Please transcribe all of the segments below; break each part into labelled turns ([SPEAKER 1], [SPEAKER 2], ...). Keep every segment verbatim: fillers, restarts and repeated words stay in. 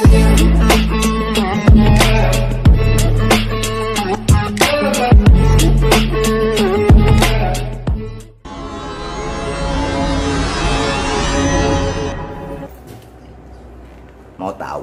[SPEAKER 1] Mau tahu?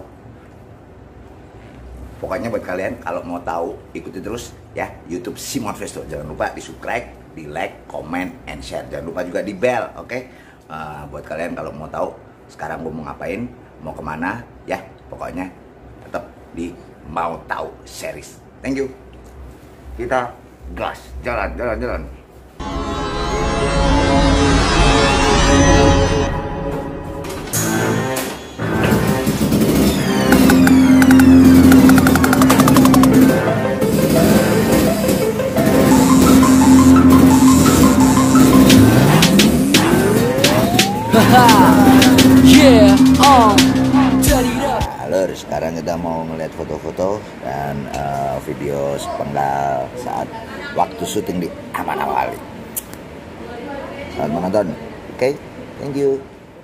[SPEAKER 1] Pokoknya buat kalian kalau mau tahu ikuti terus ya YouTube Simon Festo. Jangan lupa di subscribe, di like, comment, and share. Jangan lupa juga di bell, oke? Okay? Uh, buat kalian kalau mau tahu sekarang gue mau ngapain, mau kemana, ya pokoknya tetap di Mau Tahu series. Thank you. Kita gas, jalan, jalan, jalan.
[SPEAKER 2] Yeah, oh.
[SPEAKER 1] Halo, sekarang kita mau ngeliat foto-foto dan uh, video sepenggal saat waktu syuting di Aman Awali. Selamat menonton, oke? Okay? Thank you.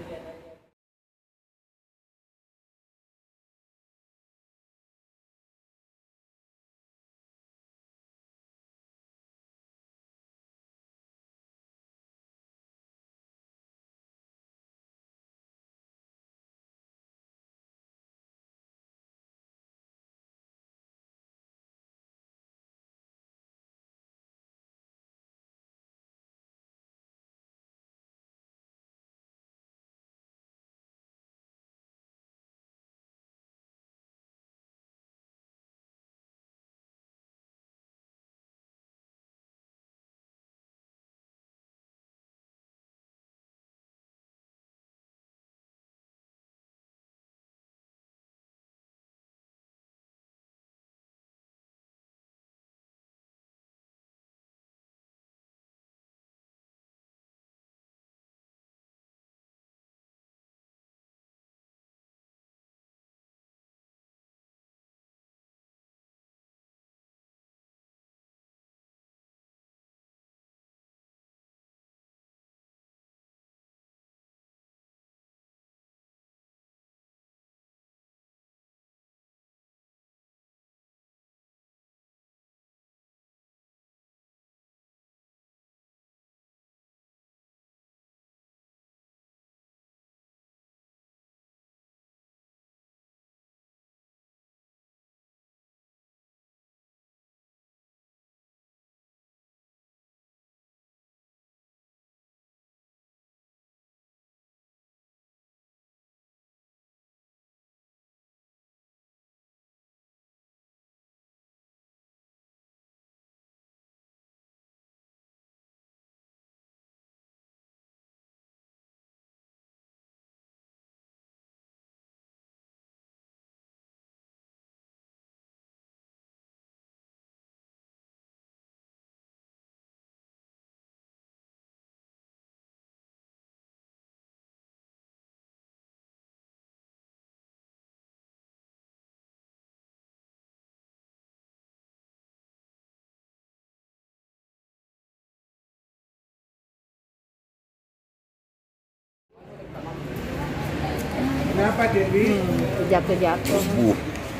[SPEAKER 3] Kenapa Dewi?
[SPEAKER 4] Hmm, jatuh-jatuh.
[SPEAKER 1] Uh.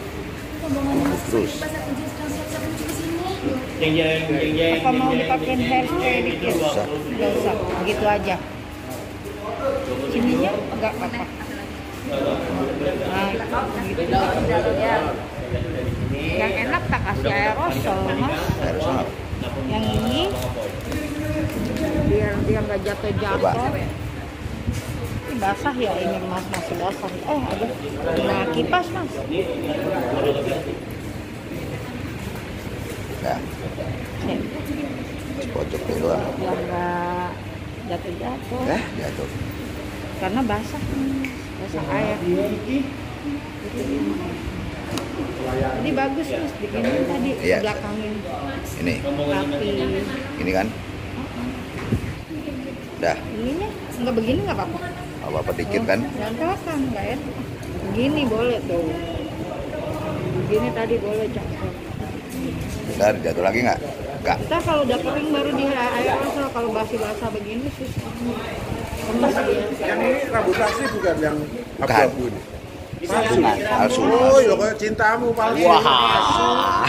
[SPEAKER 1] Terus.
[SPEAKER 4] Apa mau dipakein hairspray dikit? Nggak usah, begitu aja. Sininya enggak apa-apa. Nah, gitu. Yang enak tak kasih aerosol, Mas.
[SPEAKER 1] Aerosol.
[SPEAKER 4] Yang ini biar dia nggak jatuh-jatuh. Ini basah ya ini Mas, masih basah. Eh, ada. Nah, kipas Mas.
[SPEAKER 1] Nah,
[SPEAKER 4] Nih.
[SPEAKER 1] pojok dulu lah.
[SPEAKER 4] Biar nggak jatuh-jatuh.
[SPEAKER 1] Eh, jatuh.
[SPEAKER 4] Karena basah, basah air. Ini bagus Mas, begini tadi
[SPEAKER 1] Iya.
[SPEAKER 4] belakangin.
[SPEAKER 1] Ini,
[SPEAKER 4] Rapi.
[SPEAKER 1] ini kan. Dah,
[SPEAKER 4] Ininya nggak begini nggak apa-apa.
[SPEAKER 1] apa-apa dikit kan?
[SPEAKER 4] Yang belakang nggak enak. Begini boleh tuh. Begini tadi boleh cakep.
[SPEAKER 1] Bentar, jatuh lagi nggak? Nggak.
[SPEAKER 4] Kita kalau udah kering baru di aerosol, kalau basah-basah begini susah. Kemas dia.
[SPEAKER 3] Yang ini rambut asli bukan yang
[SPEAKER 1] Bukan.
[SPEAKER 3] abu-abu ini.
[SPEAKER 1] Palsu, palsu.
[SPEAKER 3] Oh, lo kayak cintamu palsu.
[SPEAKER 1] Wah.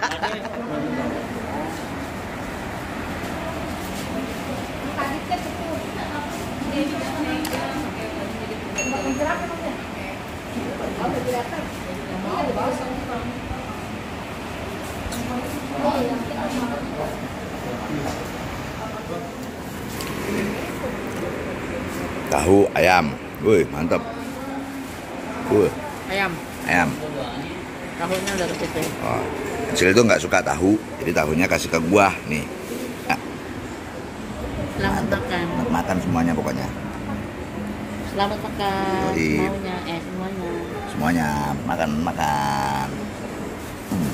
[SPEAKER 1] Tahu ayam, wih mantap. Wih,
[SPEAKER 4] Ayam.
[SPEAKER 1] ayam.
[SPEAKER 4] Tahunya udah kepipin.
[SPEAKER 1] Oh, kecil itu nggak suka tahu, jadi tahunya kasih ke gua nih. Nah,
[SPEAKER 4] Selamat makan.
[SPEAKER 1] selamat makan semuanya pokoknya.
[SPEAKER 4] Selamat makan.
[SPEAKER 1] Yoi.
[SPEAKER 4] Semuanya, eh semuanya.
[SPEAKER 1] Semuanya makan makan. Hmm.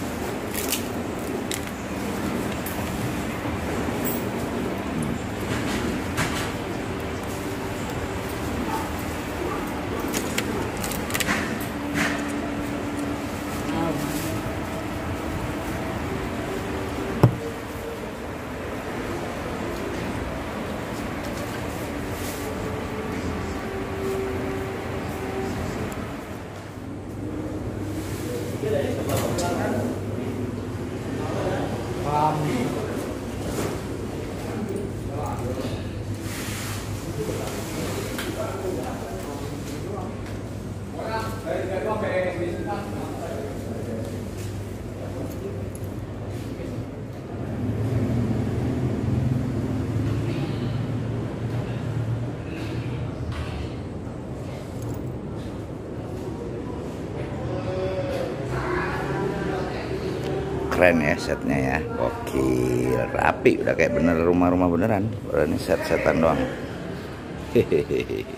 [SPEAKER 1] Keren ya setnya ya, oke, rapi, udah kayak bener rumah-rumah beneran. Udah ini set-setan doang. Hehehe.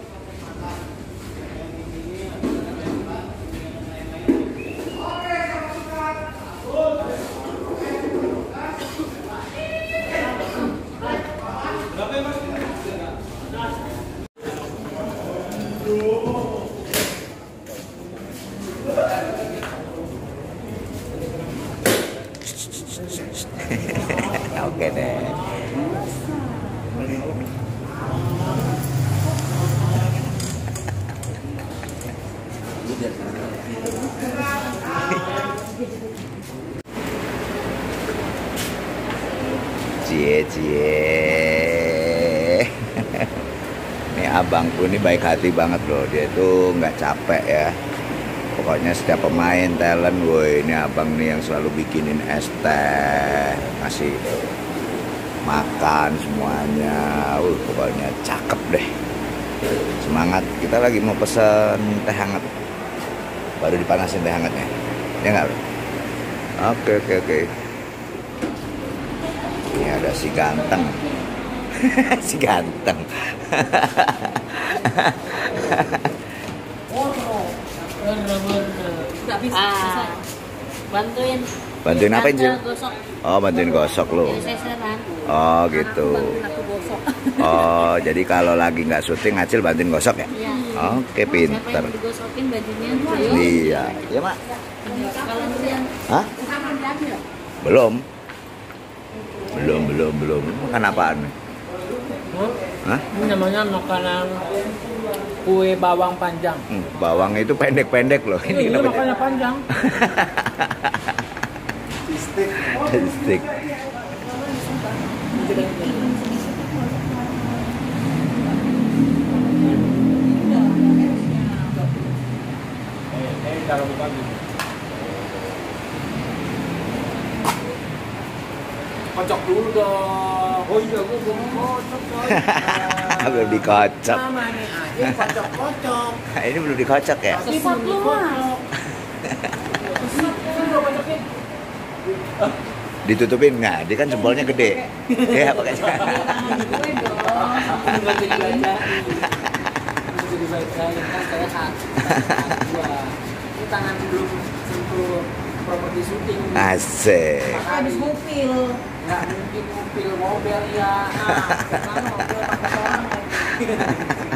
[SPEAKER 1] Oke deh. Cie cie. Ini abangku ini baik hati banget loh. Dia tuh nggak capek ya. Pokoknya setiap pemain talent, woi ini abang nih yang selalu bikinin es teh, ngasih makan semuanya. Uh, pokoknya cakep deh. Semangat. Kita lagi mau pesen teh hangat. Baru dipanasin teh hangatnya. Ya nggak? Oke oke oke. Ini ada si ganteng. Si ganteng.
[SPEAKER 4] Gak bisa. Ah, bantuin.
[SPEAKER 1] Bantuin apa Cil?
[SPEAKER 4] Gosok.
[SPEAKER 1] Oh bantuin gosok lo.
[SPEAKER 4] Jadi seseran.
[SPEAKER 1] Oh gitu.
[SPEAKER 4] Bantuin aku gosok.
[SPEAKER 1] Oh jadi kalau lagi nggak syuting Acil bantuin gosok ya?
[SPEAKER 4] Iya.
[SPEAKER 1] Oke
[SPEAKER 4] Siapa
[SPEAKER 1] pinter.
[SPEAKER 4] yang digosokin bajunya?
[SPEAKER 1] Iya. Ya mak.
[SPEAKER 4] Kalau kalian
[SPEAKER 1] Hah? Belum. Belum belum belum. Makan apaan nih? Hah?
[SPEAKER 5] Ini namanya makanan kue bawang panjang.
[SPEAKER 1] Hmm, bawang itu pendek-pendek loh.
[SPEAKER 5] Ini, ini
[SPEAKER 1] namanya-
[SPEAKER 5] makanya panjang.
[SPEAKER 1] Stick.
[SPEAKER 5] Eh, cara buka gitu. Kocok dulu dong. Oh iya, gue belum kocok coy.
[SPEAKER 1] Belum dikocok.
[SPEAKER 5] Sama nih aja kocok-kocok.
[SPEAKER 1] Ini belum dikocok ya?
[SPEAKER 5] Lipat lu kocok. Sini gua kocokin.
[SPEAKER 1] Ditutupin nggak? Dia kan jempolnya gede. Ya pakai.
[SPEAKER 5] Nggak jadi bacain. Nggak jadi bacain kan kayak hak. Ini tangan belum sentuh properti syuting.
[SPEAKER 1] Asik.
[SPEAKER 4] habis ngupil.
[SPEAKER 5] Nggak mungkin mobil mobil ya. Nah, sekarang mobil pakai orang.